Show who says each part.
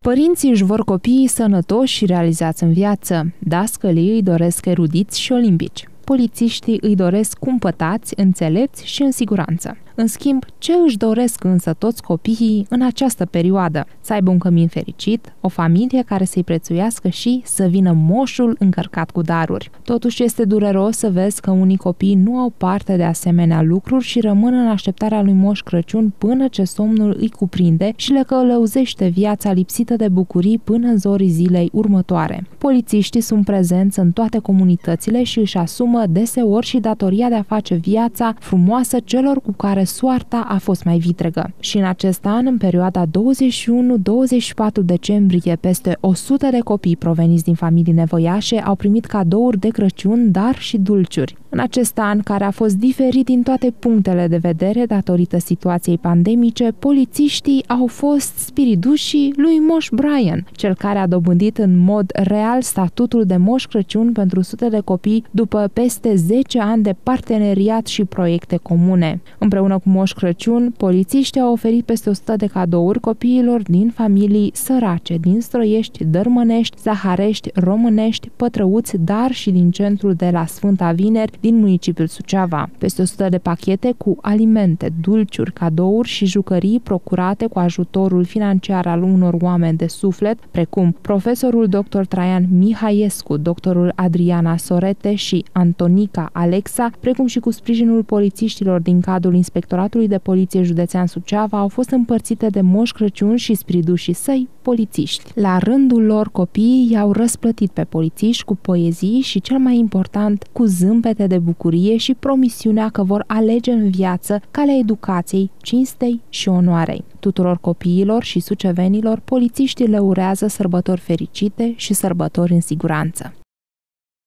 Speaker 1: Părinții își vor copiii sănătoși și realizați în viață. Dascălii îi doresc erudiți și olimpici. Polițiștii îi doresc cumpătați, înțelepți și în siguranță. În schimb, ce își doresc însă toți copiii în această perioadă? Să aibă un cămin fericit, o familie care să-i prețuiască și să vină moșul încărcat cu daruri. Totuși este dureros să vezi că unii copii nu au parte de asemenea lucruri și rămân în așteptarea lui Moș Crăciun până ce somnul îi cuprinde și le călăuzește viața lipsită de bucurii până în zorii zilei următoare. Polițiștii sunt prezenți în toate comunitățile și își asumă deseori și datoria de a face viața frumoasă celor cu care soarta a fost mai vitregă. Și în acest an, în perioada 21-24 decembrie, peste 100 de copii proveniți din familii nevoiașe au primit cadouri de Crăciun, dar și dulciuri. În acest an, care a fost diferit din toate punctele de vedere datorită situației pandemice, polițiștii au fost spiridușii lui Moș Brian, cel care a dobândit în mod real statutul de Moș Crăciun pentru sute de copii după peste 10 ani de parteneriat și proiecte comune. Împreună cu Moș Crăciun, polițiștii au oferit peste 100 de cadouri copiilor din familii sărace, din Stroiești, Dărmănești, Zaharești, Românești, Pătrăuți, dar și din centrul de la Sfânta Vineri, din municipiul Suceava. Peste 100 de pachete cu alimente, dulciuri, cadouri și jucării procurate cu ajutorul financiar al unor oameni de suflet, precum profesorul dr. Traian Mihaiescu, doctorul Adriana Sorete și Antonica Alexa, precum și cu sprijinul polițiștilor din cadrul Inspectoratului de Poliție Județean Suceava, au fost împărțite de Moș Crăciun și spiridușii săi, polițiști. La rândul lor, copiii i-au răsplătit pe polițiști cu poezii și, cel mai important, cu zâmbete de bucurie și promisiunea că vor alege în viață calea educației, cinstei și onoarei. Tuturor copiilor și sucevenilor, polițiștii le urează sărbători fericite și sărbători în siguranță.